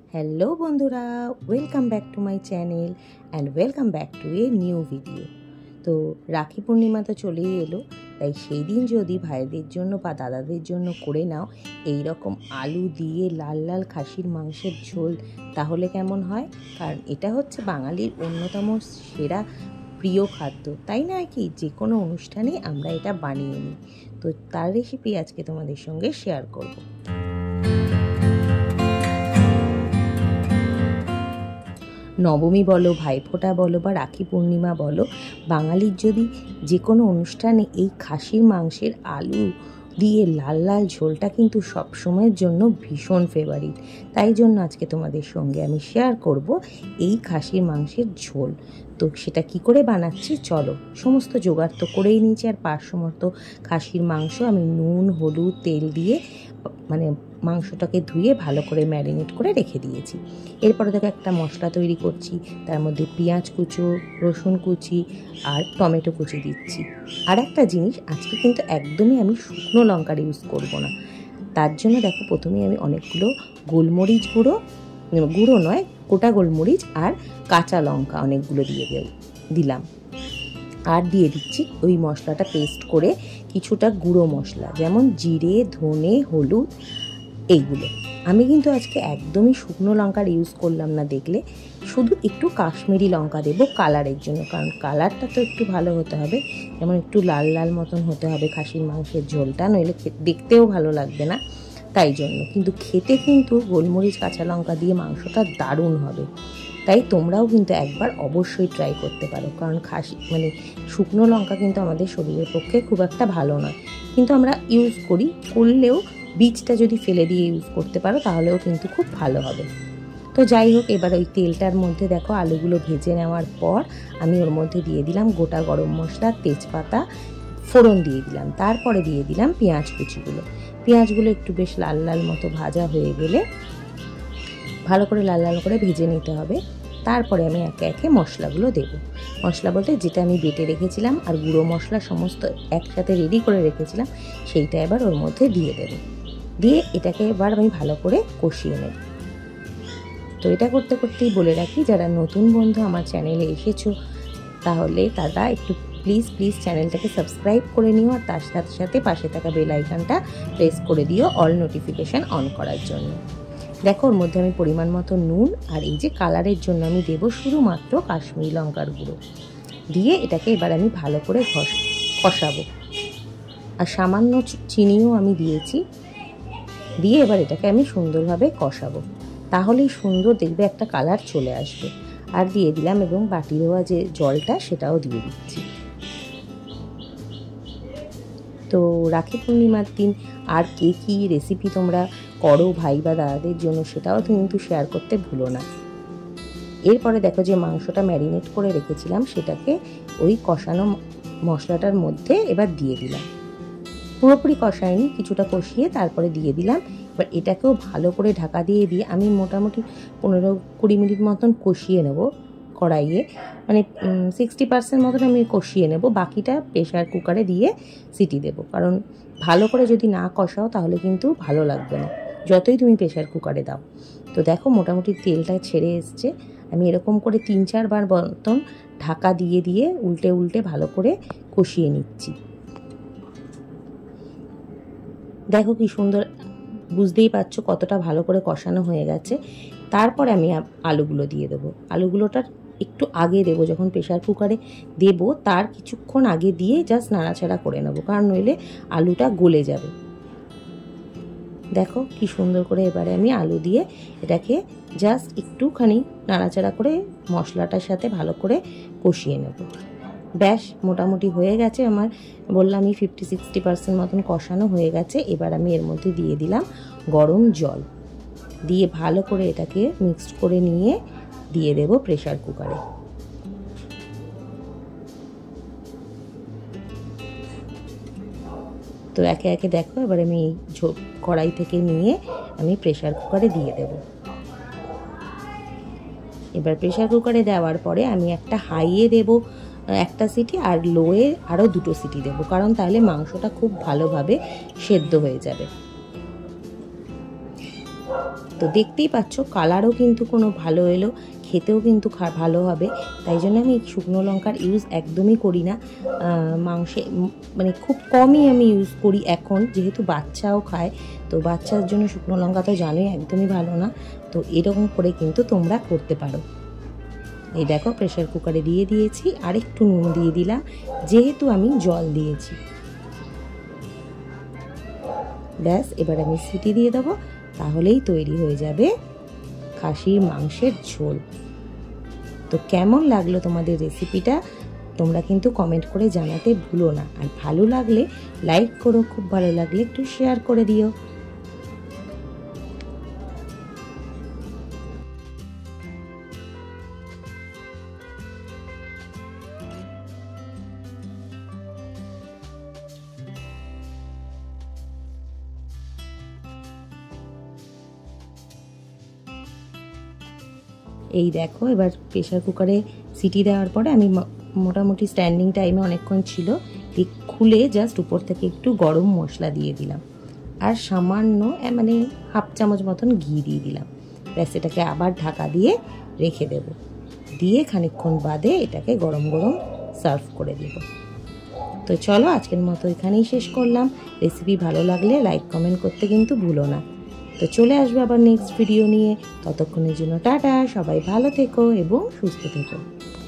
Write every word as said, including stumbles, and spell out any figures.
Hello বন্ধুরা, welcome back to my channel and welcome back to a new video. তো রাখি পূর্ণিমা তো চলেই এলো, তাই সেই দিন যদি ভাইদের জন্য বা দাদাদের জন্য করে নাও এই রকম আলু দিয়ে লাল লাল খাসির মাংসের ঝোল, তাহলে কেমন হয়? কারণ এটা হচ্ছে বাঙালির অন্যতম সেরা প্রিয় খাদ্য, তাই না? কি যে কোনো অনুষ্ঠানে আমরা এটা বানিয়ে নিই। তো তার রেসিপি আজকে তোমাদের সঙ্গে শেয়ার করব। নবমী বলো, ভাইফোঁটা বলো বা রাখি পূর্ণিমা বলো, বাঙালির যদি যে কোনো অনুষ্ঠানে এই খাসির মাংসের আলু দিয়ে লাল লাল ঝোলটা কিন্তু সবসময়ের জন্য ভীষণ ফেভারিট। তাই জন্য আজকে তোমাদের সঙ্গে আমি শেয়ার করব এই খাসির মাংসের ঝোল। তো সেটা কি করে বানাচ্ছি চলো। সমস্ত জোগাড় তো করেই নিয়েছি, আর পাঁচশো মতো খাসির মাংস আমি নুন হলুদ তেল দিয়ে মানে মাংসটাকে ধুয়ে ভালো করে ম্যারিনেট করে রেখে দিয়েছি। এরপরে দেখো একটা মশলা তৈরি করছি, তার মধ্যে পেঁয়াজ কুচো, রসুন কুচি আর টমেটো কুচি দিচ্ছি। আর একটা জিনিস, আজকে কিন্তু একদমই আমি শুকনো লঙ্কার ইউজ করব না। তার জন্য দেখো প্রথমেই আমি অনেকগুলো গোলমরিচ গুঁড়ো, গুঁড়ো নয় গোটা গোলমরিচ আর কাঁচা লঙ্কা অনেকগুলো দিয়ে দিলাম। আর দিয়ে দিচ্ছি ওই মশলাটা পেস্ট করে কিছুটা গুঁড়ো মশলা, যেমন জিরে ধনে হলুদ এইগুলো। আমি কিন্তু আজকে একদমই শুকনো লঙ্কার ইউজ করলাম না, দেখলে শুধু একটু কাশ্মীরি লঙ্কা দেবো কালারের জন্য, কারণ কালারটা তো একটু ভালো হতে হবে, যেমন একটু লাল লাল মতন হতে হবে খাসির মাংসের ঝোলটা, নইলে দেখতেও ভালো লাগবে না। তাই জন্য কিন্তু খেতে কিন্তু গোলমরিচ কাঁচা লঙ্কা দিয়ে মাংসটা দারুণ হবে। তাই তোমরাও কিন্তু একবার অবশ্যই ট্রাই করতে পারো, কারণ খাসি মানে শুকনো লঙ্কা কিন্তু আমাদের শরীরের পক্ষে খুব একটা ভালো নয়, কিন্তু আমরা ইউজ করি, করলেও বীজটা যদি ফেলে দিয়ে ইউজ করতে পারো তাহলেও কিন্তু খুব ভালো হবে। তো যাই হোক, এবার ওই তেলটার মধ্যে দেখো আলুগুলো ভেজে নেওয়ার পর আমি ওর মধ্যে দিয়ে দিলাম গোটা গরম মশলা, তেজপাতা ফোড়ন দিয়ে দিলাম। তারপরে দিয়ে দিলাম পেঁয়াজ কুচিগুলো। পেঁয়াজগুলো একটু বেশ লাল লাল মতো ভাজা হয়ে গেলে ভালো করে লাল লাল করে ভেজে নিতে হবে। তারপরে আমি একে একে মশলাগুলো দেবো। মশলা বলতে যেটা আমি বেটে রেখেছিলাম আর গুঁড়ো মশলা সমস্ত একসাথে রেডি করে রেখেছিলাম, সেইটা এবার ওর মধ্যে দিয়ে দেবো। দিয়ে এটাকে এবার আমি ভালো করে কষিয়ে নেব। তো এটা করতে করতেই বলে রাখি, যারা নতুন বন্ধু আমার চ্যানেলে এসেছো তাহলে তারা একটু প্লিজ প্লিজ চ্যানেলটাকে সাবস্ক্রাইব করে নিও, আর তার সাথে সাথে পাশে থাকা বেল আইকনটা প্রেস করে দিও অল নোটিফিকেশান অন করার জন্য। দেখো ওর মধ্যে আমি পরিমাণ মতো নুন আর এই যে কালারের জন্য আমি দেবো শুধুমাত্র কাশ্মীরি লঙ্কার গুঁড়ো দিয়ে এটাকে এবার আমি ভালো করে ঘষ কষাবো। আর সামান্য চিনিও আমি দিয়েছি, দিয়ে এবার এটাকে আমি সুন্দরভাবে কষাবো, তাহলেই সুন্দর দেখবে একটা কালার চলে আসবে। আর দিয়ে দিলাম এবং বাটি দেওয়া যে জলটা সেটাও দিয়ে দিচ্ছি। তো রাখি পূর্ণিমার দিন আর কে কী রেসিপি তোমরা করো ভাই বা দাদাদের জন্য সেটাও কিন্তু শেয়ার করতে ভুলো না। এরপরে দেখো যে মাংসটা ম্যারিনেট করে রেখেছিলাম সেটাকে ওই কষানো মশলাটার মধ্যে এবার দিয়ে দিলাম। পুরোপুরি কষায়নি, কিছুটা কষিয়ে তারপরে দিয়ে দিলাম। এবার এটাকেও ভালো করে ঢাকা দিয়ে দিয়ে আমি মোটামুটি পনেরো কুড়ি মিনিট মতন কষিয়ে নেব কড়াইয়ে, মানে সিক্সটি পার্সেন্ট মতন আমি কষিয়ে নেব, বাকিটা প্রেশার কুকারে দিয়ে সিটি দেবো। কারণ ভালো করে যদি না কষাও তাহলে কিন্তু ভালো লাগবে না, যতই তুমি প্রেশার কুকারে দাও। তো দেখো মোটামুটি তেলটা ছেড়ে এসছে, আমি এরকম করে তিন চারবার মতন ঢাকা দিয়ে দিয়ে উল্টে উল্টে ভালো করে কষিয়ে নিচ্ছি। দেখো কি সুন্দর, বুঝতেই পারছো কতটা ভালো করে কষানো হয়ে গেছে। তারপরে আমি আলুগুলো দিয়ে দেবো। আলুগুলোটা একটু আগে দেবো, যখন প্রেশার কুকারে দেবো তার কিছুক্ষণ আগে দিয়ে জাস্ট নাড়াচাড়া করে নেবো, কারণ নইলে আলুটা গলে যাবে। দেখো কি সুন্দর করে এবারে আমি আলু দিয়ে এটাকে জাস্ট একটুখানি নাড়াচাড়া করে মশলাটার সাথে ভালো করে কষিয়ে নেব। ব্যাস মোটামুটি হয়ে গেছে আমার, বললামই ফিফটি সিক্সটি পার্সেন্ট মতন কষানো হয়ে গেছে। এবার আমি এর মধ্যে দিয়ে দিলাম গরম জল, দিয়ে ভালো করে এটাকে মিক্সড করে নিয়ে দিয়ে দেব প্রেশার কুকারে। তো একে একে দেখো এবার আমি এই কড়াই থেকে নিয়ে আমি প্রেশার কুকারে দিয়ে দেব। এবার প্রেশার কুকারে দেওয়ার পরে আমি একটা হাইয়ে দেব একটা সিটি, আর লোয়ে আরও দুটো সিটি দেবো, কারণ তাহলে মাংসটা খুব ভালোভাবে সেদ্ধ হয়ে যাবে। তো দেখতেই পাচ্ছ কালারও কিন্তু কোনো ভালো এলো, খেতেও কিন্তু ভালো হবে। তাই জন্য আমি শুকনো লঙ্কার ইউজ একদমই করি না মাংসে, মানে খুব কমই আমি ইউজ করি এখন, যেহেতু বাচ্চাও খায়। তো বাচ্চার জন্য শুকনো লঙ্কা তো জানোই একদমই ভালো না। তো এরকম করে কিন্তু তোমরা করতে পারো। এই দেখো প্রেসার কুকারে দিয়ে দিয়েছি, আর একটু নুন দিয়ে দিলাম যেহেতু আমি জল দিয়েছি। ব্যাস, এবার আমি সিটি দিয়ে দেবো, তাহলেই তৈরি হয়ে যাবে খাসির মাংসের ঝোল। তো কেমন লাগলো তোমাদের রেসিপিটা তোমরা কিন্তু কমেন্ট করে জানাতে ভুলো না। আর ভালো লাগলে লাইক করো, খুব ভালো লাগলে একটু শেয়ার করে দিও। এই দেখো এবার প্রেসার কুকারে সিটি দেওয়ার পরে আমি মোটামুটি স্ট্যান্ডিং টাইমে অনেকক্ষণ ছিল, খুলে জাস্ট উপর থেকে একটু গরম মশলা দিয়ে দিলাম আর সামান্য মানে হাফ চামচ মতন ঘি দিয়ে দিলাম। ব্যাস, এটাকে আবার ঢাকা দিয়ে রেখে দেব, দিয়ে খানিকক্ষণ বাদে এটাকে গরম গরম সার্ভ করে দেব। তো চলো আজকের মতো এখানেই শেষ করলাম। রেসিপি ভালো লাগলে লাইক কমেন্ট করতে কিন্তু ভুলো না। তো চলে আসবো আবার নেক্সট ভিডিও নিয়ে, ততক্ষণের জন্য টাটা, সবাই ভালো থেকো এবং সুস্থ থেকো।